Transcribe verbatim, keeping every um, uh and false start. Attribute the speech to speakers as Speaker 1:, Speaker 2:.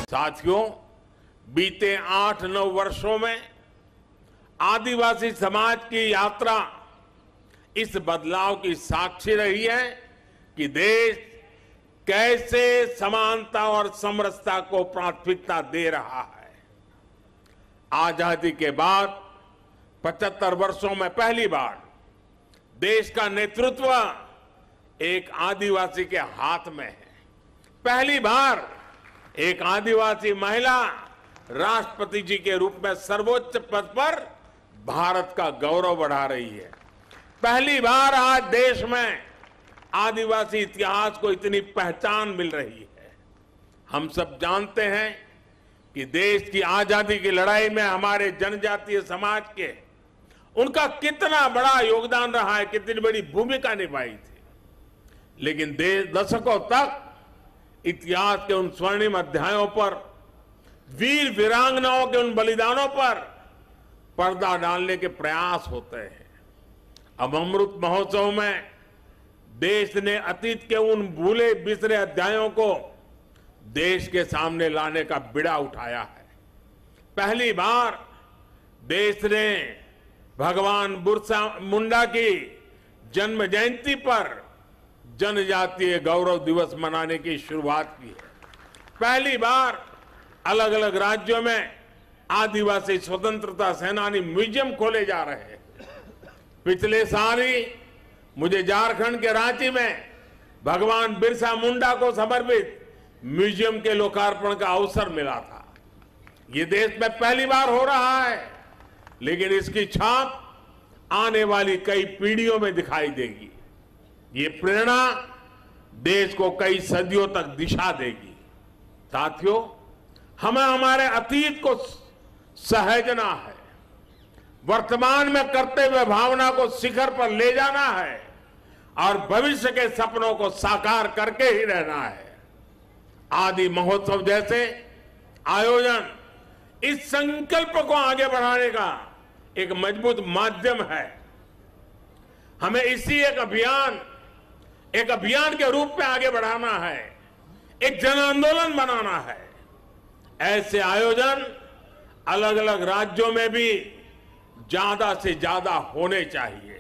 Speaker 1: साथियों, बीते आठ नौ वर्षों में आदिवासी समाज की यात्रा इस बदलाव की साक्षी रही है कि देश कैसे समानता और समरसता को प्राथमिकता दे रहा है। आजादी के बाद पचहत्तर वर्षों में पहली बार देश का नेतृत्व एक आदिवासी के हाथ में है। पहली बार एक आदिवासी महिला राष्ट्रपति जी के रूप में सर्वोच्च पद पर भारत का गौरव बढ़ा रही है। पहली बार आज देश में आदिवासी इतिहास को इतनी पहचान मिल रही है। हम सब जानते हैं कि देश की आजादी की लड़ाई में हमारे जनजातीय समाज के उनका कितना बड़ा योगदान रहा है, कितनी बड़ी भूमिका निभाई थी। लेकिन देश दशकों तक इतिहास के उन स्वर्णिम अध्यायों पर, वीर वीरांगनाओं के उन बलिदानों पर पर्दा डालने के प्रयास होते हैं। अब अमृत महोत्सव में देश ने अतीत के उन भूले बिसरे अध्यायों को देश के सामने लाने का बीड़ा उठाया है। पहली बार देश ने भगवान बिरसा मुंडा की जन्म जयंती पर जनजातीय गौरव दिवस मनाने की शुरुआत की है। पहली बार अलग अलग राज्यों में आदिवासी स्वतंत्रता सेनानी म्यूजियम खोले जा रहे हैं। पिछले साल ही मुझे झारखंड के रांची में भगवान बिरसा मुंडा को समर्पित म्यूजियम के लोकार्पण का अवसर मिला था। ये देश में पहली बार हो रहा है, लेकिन इसकी छाप आने वाली कई पीढ़ियों में दिखाई देगी। ये प्रेरणा देश को कई सदियों तक दिशा देगी। साथियों, हमें हमारे अतीत को सहेजना है, वर्तमान में करते हुए भावना को शिखर पर ले जाना है और भविष्य के सपनों को साकार करके ही रहना है। आदि महोत्सव जैसे आयोजन इस संकल्प को आगे बढ़ाने का एक मजबूत माध्यम है। हमें इसी एक अभियान एक अभियान के रूप में आगे बढ़ाना है, एक जन आंदोलन बनाना है। ऐसे आयोजन अलग अलग राज्यों में भी ज्यादा से ज्यादा होने चाहिए।